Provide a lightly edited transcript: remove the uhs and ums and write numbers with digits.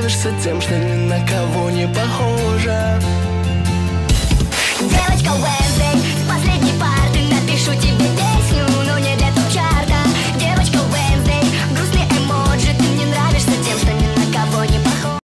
гордишься тем, что ни на кого не похожа.